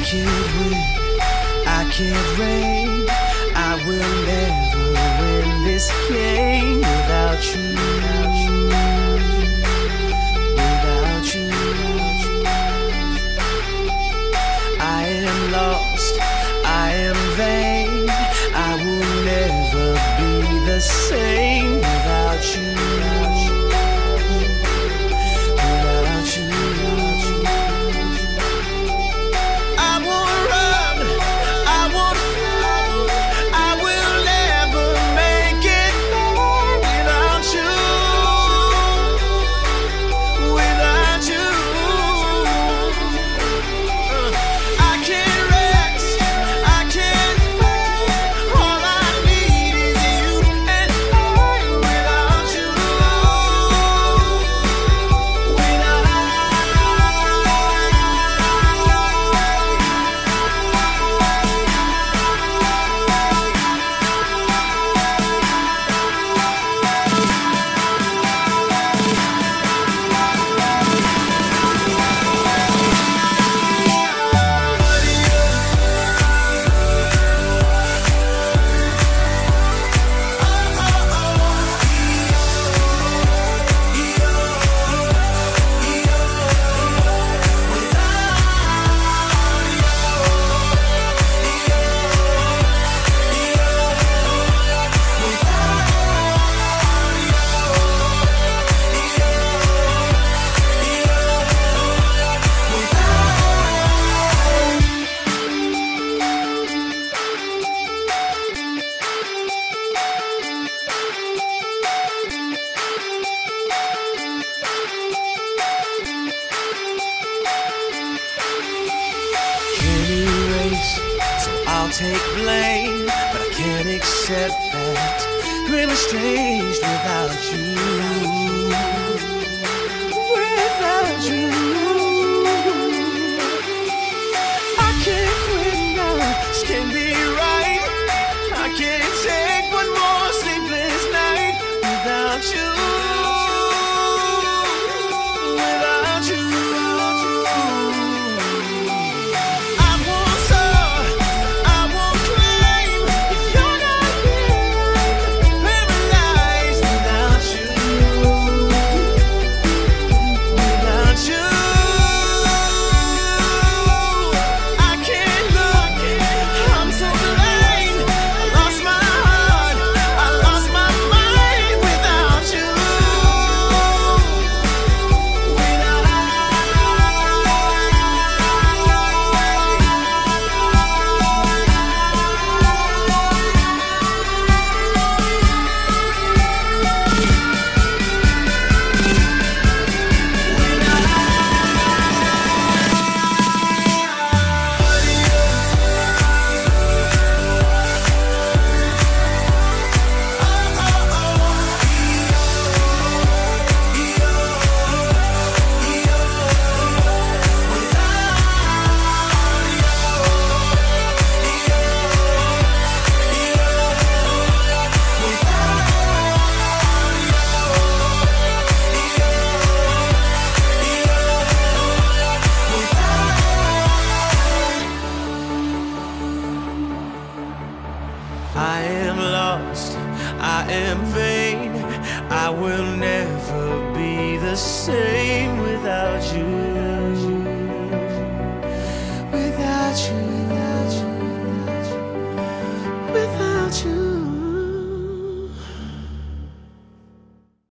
can't win, I can't reign, I will never win this game without you. Without you, I am lost, I am vain, I will never be the same without you. I'll take blame, but I can't accept that we're estranged without you. Without you, I can't quit now, this can't be right. I can't take one more sleepless night without you. I am lost, I am vain, I will never be the same without you.